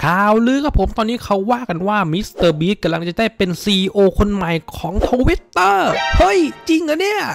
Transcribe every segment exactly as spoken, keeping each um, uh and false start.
ข่าวลือครับผมตอนนี้เขาว่ากันว่ามิสเตอร์บีสต์กำลังจะได้เป็น ซี อี โอ คนใหม่ของ Twitter เฮ้ยจริงเหรอเนี่ย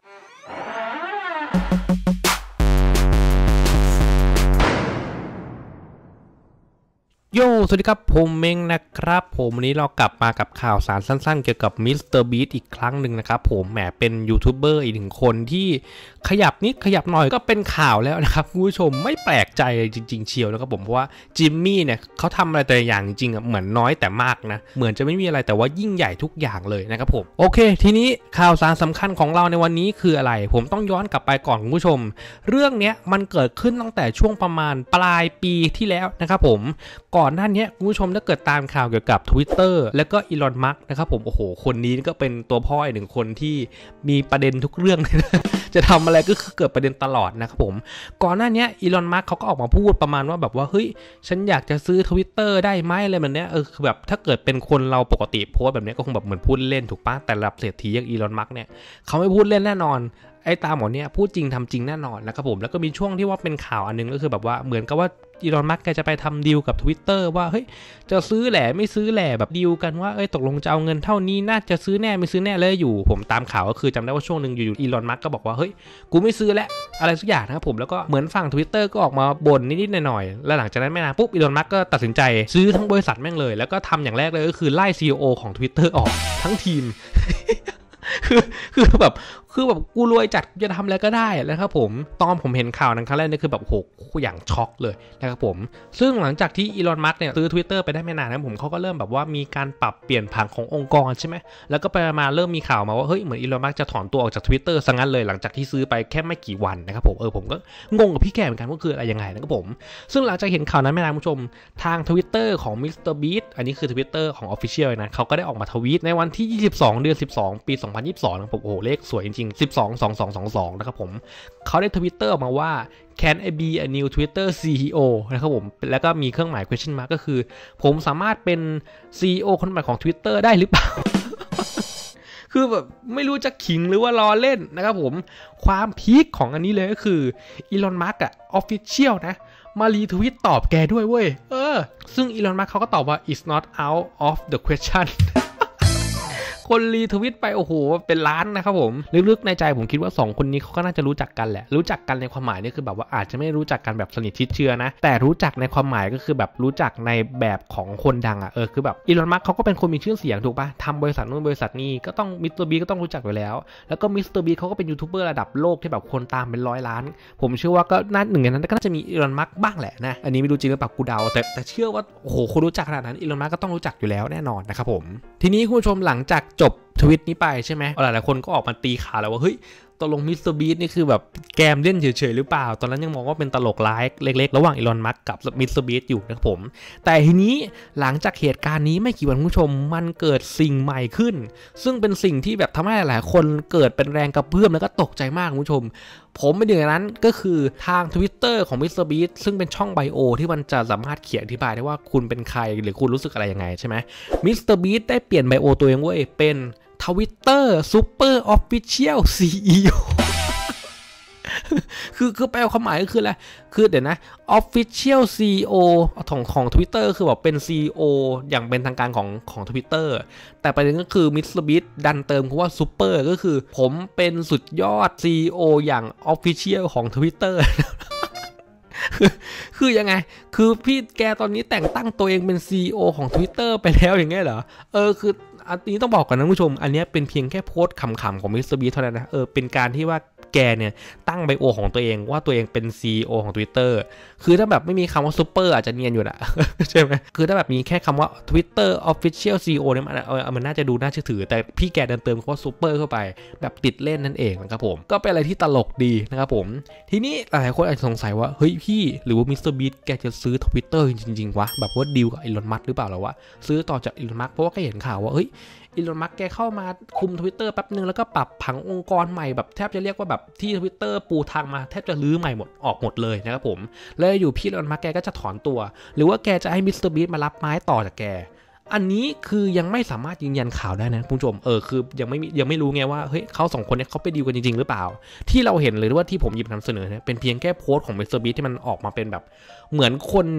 โยสวัสดีครับผมเม้งนะครับผมวันนี้เรากลับมากับข่าวสารสั้นๆเกี่ยวกับมิสเตอร์บีสต์อีกครั้งหนึ่งนะครับผมแหมเป็นยูทูบเบอร์อีกหนึ่งคนที่ขยับนิดขยับหน่อยก็เป็นข่าวแล้วนะครับคุณผู้ชมไม่แปลกใจจริงๆเชียวนะครับผมเพราะว่าจิมมี่เนี่ยเขาทำอะไรแต่อย่างจริงๆอ่ะเหมือนน้อยแต่มากนะเหมือนจะไม่มีอะไรแต่ว่ายิ่งใหญ่ทุกอย่างเลยนะครับผมโอเคทีนี้ข่าวสารสำคัญของเราในวันนี้คืออะไรผมต้องย้อนกลับไปก่อนคุณผู้ชมเรื่องนี้มันเกิดขึ้นตั้งแต่ช่วงประมาณปลายปีที่แล้วนะครับผมก่อนหน้านี้คุณผู้ชมถ้าเกิดตามข่าวเกี่ยวกับ Twitter แล้วก็อีลอนมัสก์นะครับผมโอ้โหคนนี้ก็เป็นตัวพ่ออีกหนึ่งคนที่มีประเด็นทุกเรื่องเลยนะจะทำอะไรก็คือเกิดประเด็นตลอดนะครับผมก่อนหน้านี้อีลอนมัสก์เขาก็ออกมาพูดประมาณว่าแบบว่าเฮ้ยฉันอยากจะซื้อ Twitter ได้ไหมอะไรแบบเนี้ยเออคือแบบถ้าเกิดเป็นคนเราปกติโพสแบบนี้ก็คงแบบเหมือนพูดเล่นถูกปะแต่ระดับเศรษฐีอย่างอีลอนมัสก์เนี่ยเขาไม่พูดเล่นแน่นอนไอ้ตาหมอเนี่ยพูดจริงทำจริงแน่นอนนะครับผมแล้วก็มีช่วงที่ว่าเป็นข่าวอันนึงก็คือแบบว่าเหมือนกับว่าอีลอนมัสก์แกจะไปทำดีลกับ Twitter ว่าเฮ้ยจะซื้อแหละไม่ซื้อแหละแบบดีลกันว่าเอ้ยตกลงจะเอาเงินเท่านี้น่าจะซื้อแน่ไม่ซื้อแน่เลยอยู่ผมตามข่าวก็คือจำได้ว่าช่วงนึงอยู่อีลอนมัสก์ก็บอกว่าเฮ้ยกูไม่ซื้อแล้วอะไรสักอย่างนะครับผมแล้วก็เหมือนฝั่ง Twitter ก็ออกมาบ่นนิดๆหน่อยๆแล้วหลังจากนั้นไม่นานปุ๊บอีลอนมัสก์ก็ตัดสินใจซื้อทั้งบริษัทแม่งเลยแล้วก็ทำอย่างแรกเลยก็คือไล่ ซี อี โอ ของ Twitter ออกทั้งทีม คือคือแบบคือแบบกูรวยจัดจะทำอะไรก็ได้นะครับผมตอนผมเห็นข่าวนั้นครั้งแรกนี่คือแบบโหอย่างช็อกเลยนะครับผมซึ่งหลังจากที่อีลอนมัสก์เนี่ยซื้อ Twitter ไปได้ไม่นานนะผมเขาก็เริ่มแบบว่ามีการปรับเปลี่ยนผังขององค์กรใช่ไหมแล้วก็ไปมาเริ่มมีข่าวมาว่าเฮ้ยเหมือนอีลอนมัสก์จะถอนตัวออกจาก Twitter ซะงั้นเลยหลังจากที่ซื้อไปแค่ไม่กี่วันนะครับผมเออผมก็งงกับพี่แกเหมือนกันว่าคืออะไรยังไงนะครับผมซึ่งหลังจากเห็นข่าวนั้นไม่นานคุณผู้ชมทาง Twitter ของ มิสเตอร์ Beast อันนี้คือ Twitter ของ Official นะเขาก็ได้ออกมาทวีตในวันที่ยี่สิบสองเดือนสิบสองปีสองพันยี่สิบสองนะผมโอ้โหเลขสวยจริงๆสิบสอง สอง สอง สอง สองนะครับผมเขาได้ Twitter ออกมาว่า Can I be a new Twitter ซี อี โอ นะครับผมแล้วก็มีเครื่องหมาย question mark ก็คือผมสามารถเป็น ซี อี โอ คนใหม่ของ Twitter ได้หรือเปล่า คือแบบไม่รู้จะขิงหรือว่าล้อเล่นนะครับผมความพีคของอันนี้เลยก็คืออีลอนมัสก์อะ Official นะมารีทวิตตอบแกด้วยเว้ยเออซึ่งอีลอนมัสก์เขาก็ตอบว่า it's not out of the question คนรีทวิตไปโอ้โหเป็นล้านนะครับผมลึกๆในใจผมคิดว่าสองคนนี้เขาก็น่าจะรู้จักกันแหละรู้จักกันในความหมายนี่คือแบบว่าอาจจะไม่รู้จักกันแบบสนิทชิดเชื้อนะแต่รู้จักในความหมายก็คือแบบรู้จักในแบบของคนดังอ่ะเออคือแบบอีลอนมัสก์เขาก็เป็นคนมีชื่อเสียงถูกปะทำบริษัทนู้นบริษัทนี้ก็ต้องมิสเตอร์บีก็ต้องรู้จักอยู่แล้วแล้วก็มิสเตอร์บีเขาก็เป็นยูทูบเบอร์ระดับโลกที่แบบคนตามเป็นร้อยล้านผมเชื่อว่าก็น่าหนึ่งในนั้นก็น่าจะมีอีลอนมัสก์บ้างแหละนะอันนี้ไม่รู้จริงหรือเปล่ากูเดาแต่แต่เชื่อว่าโอ้โหคนรู้จักขนาดนั้นอีลอนมัสก์ก็ต้องรู้จักอยู่แล้วแน่นอนนะครับผมทีนี้คุณผู้ชมหลังจากจบทวิตนี้ไปใช่ไหมหลายๆคนก็ออกมาตีข่าวแล้วว่าเฮ้ยตกลงมิสเตอร์บีสต์นี่คือแบบแกมเล่นเฉยๆหรือเปล่าตอนนั้นยังมองว่าเป็นตลกร้ายเล็กๆระหว่างอีลอนมัสก์กับมิสเตอร์บีสต์อยู่นะครับผมแต่ทีนี้หลังจากเหตุการณ์นี้ไม่กี่วันคุณผู้ชมมันเกิดสิ่งใหม่ขึ้นซึ่งเป็นสิ่งที่แบบทำให้หลายๆคนเกิดเป็นแรงกระเพื่อมแล้วก็ตกใจมากคุณผู้ชมผมไม่ถึงนั้นก็คือทาง Twitter ของ มิสเตอร์ Beast ซึ่งเป็นช่องไบโอที่มันจะสามารถเขียนอธิบายได้ว่าคุณเป็นใครหรือคุณรู้สึกอะไรยังไงใช่ไหม มิสเตอร์ Beast ได้เปลี่ยนไบโอตัวเองเว้ยเป็น Twitter Super Official ซี อี โอ คือคือแปลความหมายก็คืออะไรคือเดี๋ยวนะ Official ซี อี โอ ของของ Twitter คือแบบเป็น ซี อี โอ อย่างเป็นทางการของของ Twitter แต่ประเด็นก็คือ มิสเตอร์ Beast ดันเติมคำว่า Super ก็คือผมเป็นสุดยอด ซี อี โอ อย่าง Official ของ Twitter คือคือยังไงคือพี่แกตอนนี้แต่งตั้งตัวเองเป็น ซี อี โอ ของ Twitter ไปแล้วอย่างเงี้ยเหรอเออคืออันนี้ต้องบอกก่อนนะผู้ชมอันนี้เป็นเพียงแค่โพสต์ขำๆของ มิสเตอร์ Beast เท่านั้นนะเออเป็นการที่ว่าแกเนี่ยตั้งไบโอของตัวเองว่าตัวเองเป็น ซี อี โอ ของ Twitter คือถ้าแบบไม่มีคำว่า Super อาจจะเนียนอยู่นะใช่ไหมคือถ้าแบบมีแค่คำว่า Twitter Official ซี อี โอ เนี่ยมันเออมันน่าจะดูน่าเชื่อถือแต่พี่แกเดินเติมคำว่า Super เข้าไปแบบติดเล่นนั่นเองนะครับผมก็เป็นอะไรที่ตลกดีนะครับผมทีนี้หลายคนอาจจะสงสัยว่าเฮ้ยพี่หรือว่า มิสเตอร์ Beast แกจะซื้อ Twitter จริงๆวะแบบว่าดีลกับอีลอนมัสก์หรือเปล่าหรอวะซื้อต่อจากอีลอนมัสก์เพราะว่าก็เห็นข่าวว่าเฮ้ยอีลอนมัสก์แกเข้ามาคุม Twitter แป๊บนึงแล้วก็ปรับผังองค์กรใหม่แบบแทบจะเรียกว่าแบบที่ Twitter ปูทางมาแทบจะรื้อใหม่หมดออกหมดเลยนะครับผมแล้วอยู่พี่อีลอนมัสก์แกก็จะถอนตัวหรือว่าแกจะให้ มิสเตอร์ Beast มารับไม้ต่อจากแกอันนี้คือยังไม่สามารถยืนยันข่าวได้นะผู้ชมเออคือยังไม่ยังไม่รู้ไงว่าเฮ้ยเขาสองคนเนี่ยเขาไปดีลกันจริงๆหรือเปล่าที่เราเห็นหรือว่าที่ผมหยิบนำเสนอเนี่ยเป็นเพียงแค่โพสต์ของ มิสเตอร์ Beast ที่มันออกมาเป็นแบบเหมือนคน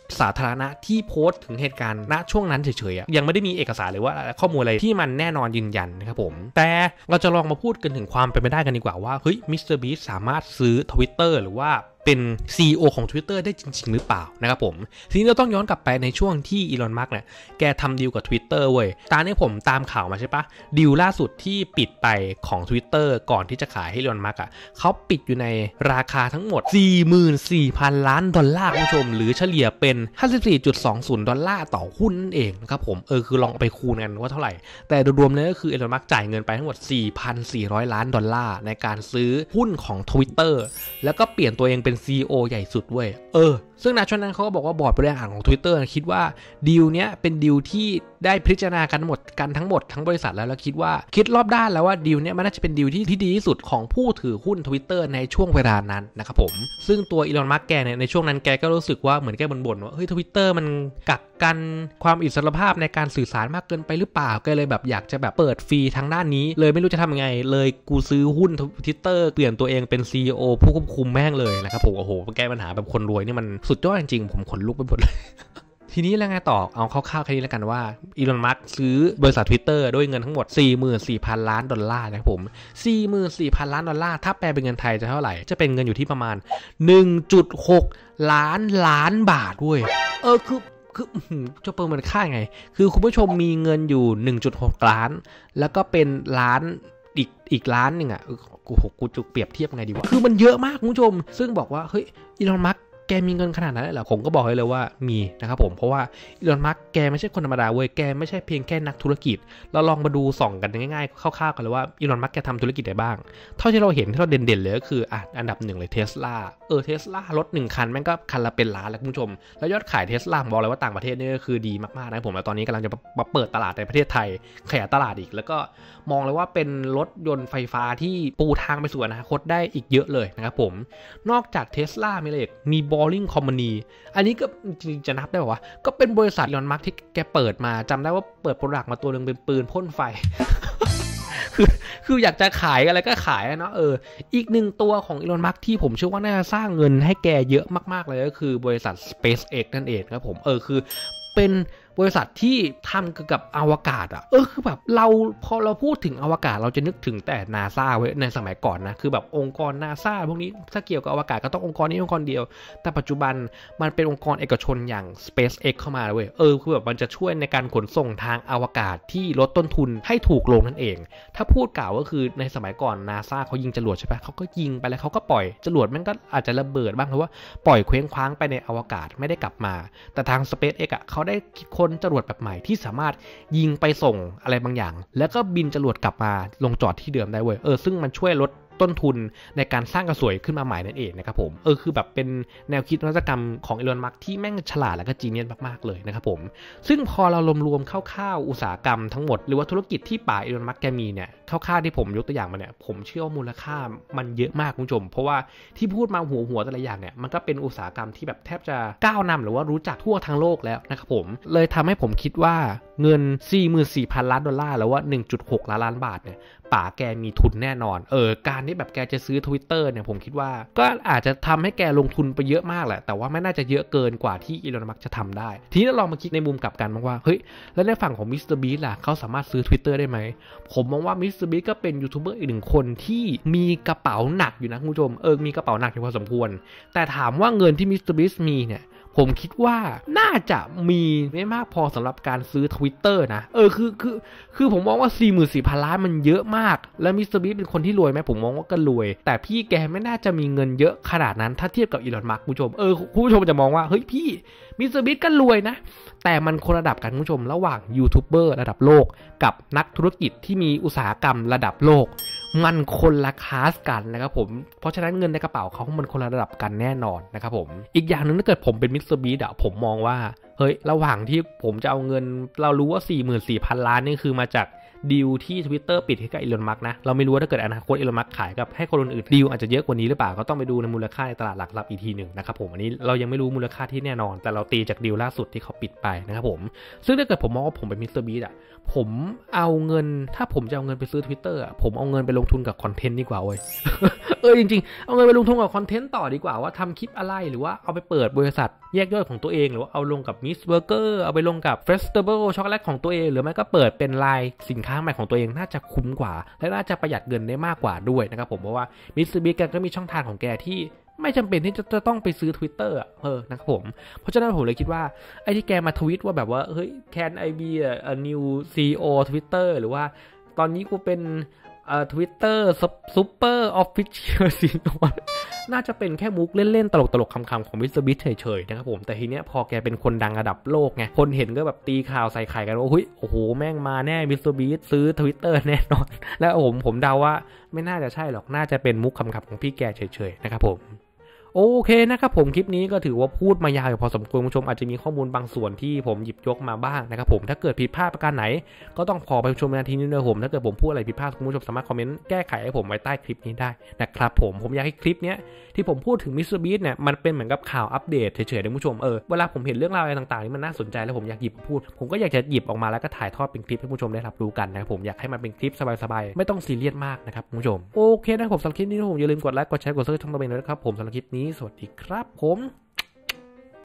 สาธารณะที่โพสต์ถึงเหตุการณ์ณช่วงนั้นเฉยๆยังไม่ได้มีเอกสารหรือว่าข้อมูลอะไรที่มันแน่นอนยืนยันนะครับผมแต่เราจะลองมาพูดกันถึงความเป็นไปได้กันดีกว่าว่าเฮ้ย มิสเตอร์ บีสต์ สามารถซื้อ Twitter หรือว่าเป็น ซี อี โอ ของ Twitter ได้จริงๆหรือเปล่านะครับผมทีนี้เราต้องย้อนกลับไปในช่วงที่อีลอนมัสก์เนี่ยแกทำดีลกับ Twitter เว้ยตามที่ผมตามข่าวมาใช่ปะดีลล่าสุดที่ปิดไปของ Twitter ก่อนที่จะขายให้อีลอนมัสก์อ่ะเขาปิดอยู่ในราคาทั้งหมด สี่หมื่นสี่พัน ล้านดอลลาร์คุณผู้ชมหรือเฉลี่ยเป็น ห้าสิบสี่จุดสองศูนย์ ดอลลาร์ต่อหุ้นนั่นเองนะครับผมเออคือลองไปคูณกันว่าเท่าไหร่แต่โดยรวมเลยก็คืออีลอนมัสก์จ่ายเงินไปทั้งหมด สี่พันสี่ร้อย ล้านดอลลาร์ในการซื้อหุ้นของ Twitter แล้วก็เปลี่ยนตัวเองเป็น ซี อี โอ ใหญ่สุดเว้ยเออซึ่งณช่วงนั้นเขาก็บอกว่าบอร์ดบริหารของ Twitter คิดว่าดีลเนี้ยเป็นดีลที่ได้พิจารณากันหมดกันทั้งหมดทั้งบริษัทแล้วแล้วคิดว่าคิดรอบด้านแล้วว่าดีลเนี้ยมันน่าจะเป็นดีลที่ที่ดีที่สุดของผู้ถือหุ้น Twitter ในช่วงเวลานั้นนะครับผมซึ่งตัวอีลอนมัสก์แกเนี่ยในช่วงนั้นแกก็รู้สึกว่าเหมือนแกบ่นๆว่าเฮ้ย Twitter มันกักกันความอิสรภาพในการสื่อสารมากเกินไปหรือเปล่าแกเลยแบบอยากจะแบบเปิดฟรีทางด้านนี้เลยไม่รู้จะทำยังไงเลยกูซื้อหุ้น Twitter เปลี่ยนตัวเองเป็น ซี อี โอ ผู้ควบคุมแม่งเลยนะครับผมโอ้โหแก้ปัญหาแบบคนรวยนี่มันสุดยอดจริงๆผมขนลุกไปหมดเลย ทีนี้แล้วไงต่อเอาคร่าวๆแค่นี้แล้วกันว่าอีลอนมัสก์ซื้อบริษัท Twitter ด้วยเงินทั้งหมด สี่หมื่นสี่พัน ล้านดอลลาร์นะครับผม สี่หมื่นสี่พัน ล้านดอลลาร์ถ้าแปลเป็นเงินไทยจะเท่าไหร่จะเป็นเงินอยู่ที่ประมาณ หนึ่งจุดหก ล้านล้านบาทด้วยเออคือคือจะเปิดมันค่าไงคือคุณผู้ชมมีเงินอยู่ หนึ่งจุดหก ล้านแล้วก็เป็นล้านอีกอีกล้านนึงอ่ะกูกูจะเปรียบเทียบไงดีวะคือมันเยอะมากคุณผู้ชมซึ่งบอกว่าเฮ้ยอีลอนมัสก์แกมีเงินขนาดนั้นเลยเหรอผมก็บอกให้เลยว่ามีนะครับผมเพราะว่าอีลอนมัสก์แกไม่ใช่คนธรรมดาเว้ยแกไม่ใช่เพียงแค่นักธุรกิจเราลองมาดูส่องกันง่ายๆคร่าวๆกันเลยว่าอีลอนมัสก์แกทำธุรกิจอะไรบ้างเท่าที่เราเห็นที่เราเด่นๆเลยก็คืออ่ะอันดับหนึ่งเลย Tesla เออ Tesla รถหนึ่งคันแม่งก็คันละเป็นล้านแล้วคุณผู้ชมแล้วยอดขาย Tesla บอกเลยว่าต่างประเทศนี่ก็คือดีมากๆนะผมแล้วตอนนี้กำลังจะมาเปิดตลาดในประเทศไทยขยายตลาดอีกแล้วก็มองเลยว่าเป็นรถยนต์ไฟฟ้าที่ปูทางไปสู่อนาคตได้อีกเยอะเลยนะครับผมนอกจาก Tesla มีอะไรอีกมี Boring Company อันนี้ก็จริงจะนับได้ป่าววะก็เป็นบริษัทอีลอนมัสก์ที่แกเปิดมาจำได้ว่าเปิดโปรดักต์มาตัวนึงเป็นปืนพ่นไฟ คือคืออยากจะขายอะไรก็ขายเนาะเอออีกหนึ่งตัวของอีลอนมัสก์ที่ผมเชื่อว่าน่าจะสร้างเงินให้แกเยอะมากๆเลยก็คือบริษัท SpaceX นั่นเองครับผมเออคือเป็นบริษัทที่ทำเกี่ยวกับอวกาศอ่ะเออคือแบบเราพอเราพูดถึงอวกาศเราจะนึกถึงแต่ NASA ไว้ในสมัยก่อนนะคือแบบองค์กร NASA พวกนี้ถ้าเกี่ยวกับอวกาศก็ต้ององค์กรนี้องค์กรเดียวแต่ปัจจุบันมันเป็นองค์กรเอกชนอย่าง SpaceX เข้ามาเว้ยเออคือแบบมันจะช่วยในการขนส่งทางอวกาศที่ลดต้นทุนให้ถูกลงนั่นเองถ้าพูดกล่าวก็คือในสมัยก่อน NASA เขายิงจรวดใช่ปะเขาก็ยิงไปแล้วเขาก็ปล่อยจรวดมันก็อาจจะระเบิดบ้างเพราะว่าปล่อยเคว้งคว้างไปในอวกาศไม่ได้กลับมาแต่ทาง SpaceX อ่ะเขาได้คิดค้นจรวดแบบใหม่ที่สามารถยิงไปส่งอะไรบางอย่างแล้วก็บินจรวดกลับมาลงจอดที่เดิมได้เว้ยเออซึ่งมันช่วยลดต้นทุนในการสร้างกระสวยขึ้นมาใหม่นั่นเองนะครับผมเออคือแบบเป็นแนวคิดนวัตกรรมของอีลอนมัสก์ที่แม่งฉลาดและก็จีเนียสมากๆเลยนะครับผมซึ่งพอเรารวมๆคร่าวๆอุตสาหกรรมทั้งหมดหรือว่าธุรกิจที่ป่าอีลอนมัสก์แกมีเนี่ยคร่าวๆที่ผมยกตัวอย่างมาเนี่ยผมเชื่อว่ามูลค่ามันเยอะมากคุณผู้ชมเพราะว่าที่พูดมาหัวหัวแต่ละอย่างเนี่ยมันก็เป็นอุตสาหกรรมที่แบบแทบจะก้าวนำหรือว่ารู้จักทั่วทั้งโลกแล้วนะครับผมเลยทำให้ผมคิดว่าเงิน สี่หมื่นสี่พัน ล้านดอลลาร์แล้วว่า หนึ่งจุดหก ล้านล้านบาทเนี่ยป่าแกมีทุนแน่นอนเออการที่แบบแกจะซื้อ Twitter เนี่ยผมคิดว่าก็อาจจะทำให้แกลงทุนไปเยอะมากแหละแต่ว่าไม่น่าจะเยอะเกินกว่าที่อีลอนมัสก์จะทำได้ทีนี้เราลองมาคิดในมุมกลับกันบ้างว่าเฮ้ยแล้วในฝั่งของ มิสเตอร์ บีสต์ ล่ะเขาสามารถซื้อ Twitter ได้ไหมผมมองว่า มิสเตอร์ บีสต์ ก็เป็นยูทูบเบอร์อีกหนึ่งคนที่มีกระเป๋าหนักอยู่นะคุณผู้ชมเออมีกระเป๋าหนักอยู่พอสมควรแต่ถามว่าเงินที่ มิสเตอร์ บีสต์ มีเนี่ยผมคิดว่าน่าจะมีไม่มากพอสำหรับการซื้อ Twitter นะเออคือคือคือผมมองว่า สี่หมื่นสี่พัน ล้านมันเยอะมากแล้วมิสเตอร์บีสต์เป็นคนที่รวยไหมผมมองว่าก็รวยแต่พี่แกไม่น่าจะมีเงินเยอะขนาดนั้นถ้าเทียบกับอีลอนมัสก์คุณผู้ชมเออคุณผู้ชมจะมองว่าเฮ้ยพี่มิสเตอร์บีสต์ก็รวยนะแต่มันคนระดับกันคุณผู้ชมระหว่างยูทูบเบอร์ระดับโลกกับนักธุรกิจที่มีอุตสาหกรรมระดับโลกมันคนละคลาสกันนะครับผมเพราะฉะนั้นเงินในกระเป๋าเขามันคนละระดับกันแน่นอนนะครับผมอีกอย่างนึงถ้าเกิดผมเป็นมิสเตอร์บีสต์อะผมมองว่าเฮ้ยระหว่างที่ผมจะเอาเงินเรารู้ว่า สี่หมื่นสี่พัน ล้านนี่คือมาจากดีลที่ Twitter ปิดให้กับอีลอนมัสก์นะเราไม่รู้ว่าถ้าเกิดอนาคตอีลอนมัสก์ขายกับให้คนอื่นๆดีลอาจจะเยอะกว่านี้หรือเปล่าก็ต้องไปดูในมูลค่าในตลาดหลักทรัพย์อีกทีหนึ่งนะครับผมอันนี้เรายังไม่รู้มูลค่าที่แน่นอนแต่เราตีจากดีลล่าสุดที่เขาปิดไปนะครับผมซึ่งถ้าเกิดผมมองว่าผมเป็นมิสเตอร์บีสต์อะผมเอาเงินถ้าผมจะเอาเงินไปซื้อ Twitter อ่ะผมเอาเงินไปลงทุนกับคอนเทนต์ดีกว่าเว้ย เออจริงๆเอาเงินไปลงทุนกับคอนเทนต์ต่อดีกว่าว่าทำคลิปอะไรหรือว่าเอาไปเปิดบริษัทแยกย่อยของตัวเองหรือว่าเอาลงกับมิสเบอร์เกอร์เอาไปลงกับเฟสติวัลช็อกโกแลตของตัวเองหรือไม่ก็เปิดเป็นไลน์สินค้าใหม่ของตัวเองน่าจะคุ้มกว่าและน่าจะประหยัดเงินได้มากกว่าด้วยนะครับผมเพราะว่ามิสเตอร์บีสต์แกก็มีช่องทางของแกที่ไม่จำเป็นที่จะจะต้องไปซื้อ Twitter อ่ะเออนะครับผมเพราะฉะนั้นผมเลยคิดว่าไอ้ที่แกมาทวิตว่าแบบว่าเฮ้ย can I be a new ซี อี โอ Twitter หรือว่าตอนนี้กูเป็นเอ่อ Twitter Super Official ซี อี โอ น่าจะเป็นแค่มุกเล่นๆตลกๆคำๆของมิสเตอร์บีสต์เฉยๆนะครับผมแต่ทีเนี้ยพอแกเป็นคนดังระดับโลกไงคนเห็นก็แบบตีข่าวใส่ไข่กันว่าเฮ้ยโอ้โหแม่งมาแน่มิสเตอร์บีสต์ซื้อ Twitter แน่นอนแล้วผมผมเดาว่าไม่น่าจะใช่หรอกน่าจะเป็นมุกคำๆของพี่แกเฉยๆนะครับผมโอเคนะครับผมคลิปนี้ก็ถือว่าพูดมายาวอยู่พอสมควรคุณผู้ชมอาจจะมีข้อมูลบางส่วนที่ผมหยิบยกมาบ้างนะครับผมถ้าเกิดผิดพลาดประการไหนก็ต้องขอไปชมนาทีนี้ด้วยผมถ้าเกิดผมพูดอะไรผิดพลาดคุณผู้ชมสามารถคอมเมนต์แก้ไขให้ผมไว้ใต้คลิปนี้ได้นะครับผมผมอยากให้คลิปนี้ที่ผมพูดถึงมิสเตอร์บีสต์เนี่ยมันเป็นเหมือนกับข่าวอัปเดตเฉยๆนะคุณผู้ชมเออเวลาผมเห็นเรื่องราวอะไรต่างๆที่มันน่าสนใจแล้วผมอยากหยิบพูดผมก็อยากจะหยิบออกมาแล้วก็ถ่ายทอดเป็นคลิปให้ผู้ชมได้รับรู้กันนะครับผมอยากให้มันเป็นคลิปสบายๆไม่ต้องซีเรียสมากนะครับคุณผู้ชมโอเคนะผมสำหรับคลิปนี้ผมอย่าลืมกดไลค์กดแชร์กดซับสไครบ์ช่องตัวเองด้วยนะครับผมสำหรับคลิปนี้สวัสดีครับผม